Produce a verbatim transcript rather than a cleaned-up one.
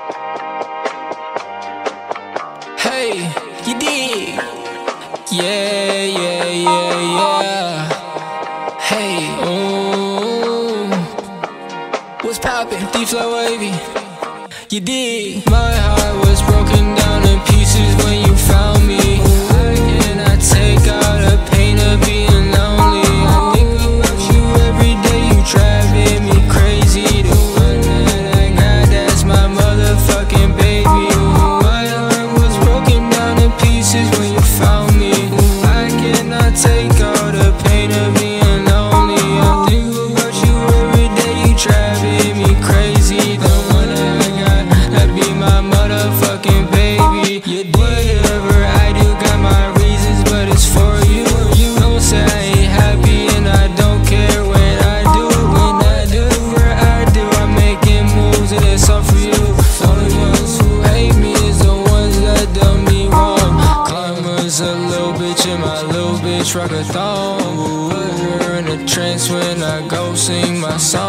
Hey, you dig? Yeah, yeah, yeah, yeah. Hey, ooh, what's poppin'? D-Flow wavy. You dig? My heart was broken down in pieces when you found me. I cannot take all the pain of being lonely. I think about you every day, you driving me crazy. The one that I got, that's my motherfucking baby. My heart was broken down in pieces when you found me. I cannot take all the pain of being lonely. I think about you every day, you driving me crazy. The one that I got, that be my motherfucking baby. You did whatever I do, got my reasons, but it's for you. You don't say I ain't happy and I don't care when I do. When I do what I do, I'm making moves and it's all for you. The only ones who hate me is the ones that done me wrong. Karma's a little bitch and my little bitch rock a thong. Put her in a trance when I go sing my song.